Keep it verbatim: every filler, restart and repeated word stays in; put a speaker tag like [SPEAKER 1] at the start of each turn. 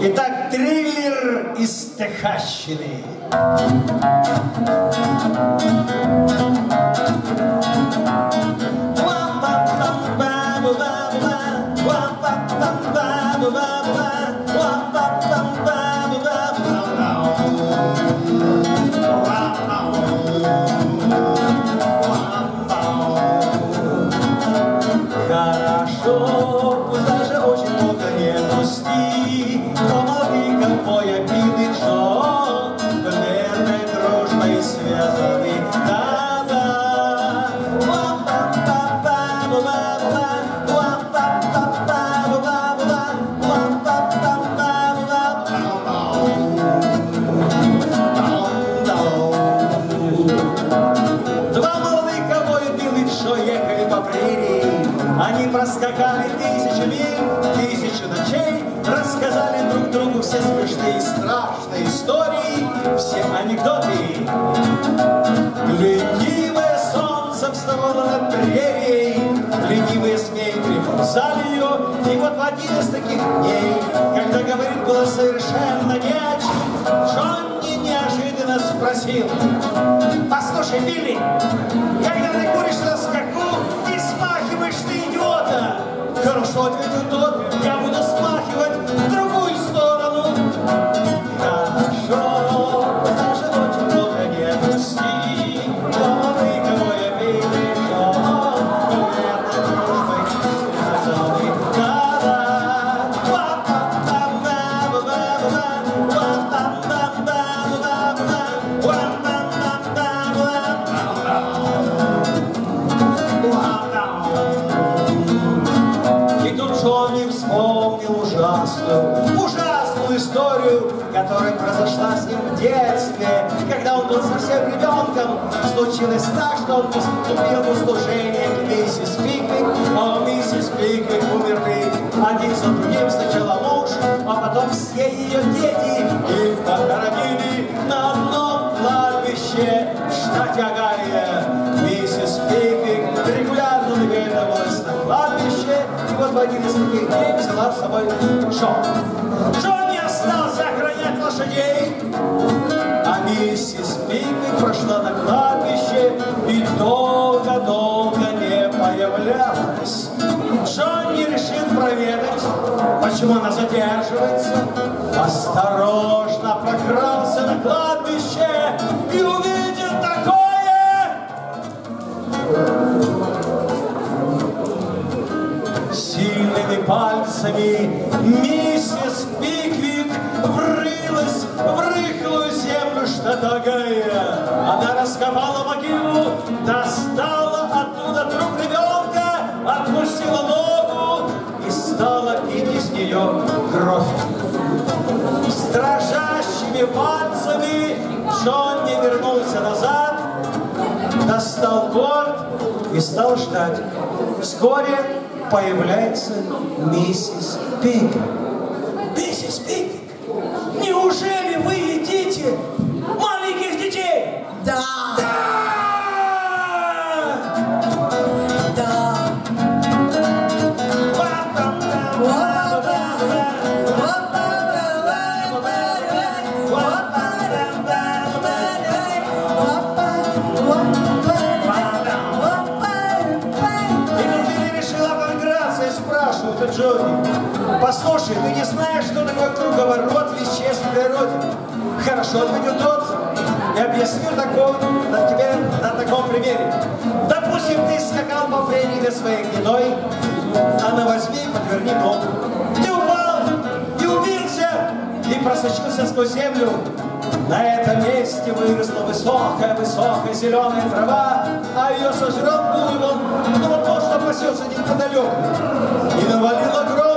[SPEAKER 1] Итак, триллер из Техасщины.
[SPEAKER 2] Хорошо, пусть даже очень много не пусти, помоги, как мой обидный Джон, верной дружбой связаны. Да-да. Два молодых ковбоя Билл и Джо ехали по прерии. Они проскакали тысячу миль, тысячу ночей, рассказали друг другу все смешные и страшные истории, все анекдоты. Ленивое солнце вставало над прерией, ленивые змеи примерзали ее, и вот в один из таких дней, когда говорить было совершенно не о чем, Джонни неожиданно спросил: «Послушай, Билли, когда ты куришь на скаку, ты смахиваешь ты идиота!» «Хорошо», — ответил тот, — «я буду смахивать в другую сторону». «Хорошо, даже очень много не пусти, помоги, кого я Билли Джон, верной дружбой связаны. Да-да, И тут Джонни вспомнил ужасную, ужасную историю, которая произошла с ним в детстве, когда он был совсем ребенком. Случилось так, что он поступил в услужение к миссис Пиквик, а у миссис Пиквик умерли один за другим, сначала муж, а потом все ее дети. Их похоронили на одном кладбище в штате Огайо. Миссис Пиквик регулярно наведывалась на кладбище, и вот в один из таких дней взяла с собой Джо. Джонни остался охранять лошадей, а миссис Пиквик прошла на кладбище и долго-долго не появлялась. Джонни решил проведать, почему она задерживается. Осторожно прокрался на кладбище и увидел такое. Сильными пальцами миссис Пиквик врылась в рыхлую землю штата Огайо. Она раскопала могилу, достала оттуда труп ребенка, откусила ногу и стала пить из нее кровь. С дрожащими пальцами Джонни вернулся назад, достал борт и стал ждать. Вскоре появляется миссис Пиквик. «Миссис Пиквик, неужели вы едите маленьких детей?»
[SPEAKER 3] Да!
[SPEAKER 2] Да!
[SPEAKER 3] Да!
[SPEAKER 2] Джонни, послушай, ты не знаешь, что такое круговорот веществ в природе? Хорошо, ответил тот, и объясню такого, на тебе на таком примере. Допустим, ты скакал по прерии своей гнедой, а на возьми и подверни ногу. Ты упал и убился, и просочился сквозь землю. На этом месте выросла высокая-высокая зеленая трава, а ее сожрал буйвол, ну вот то, что пасется неподалеку. И навалило гром.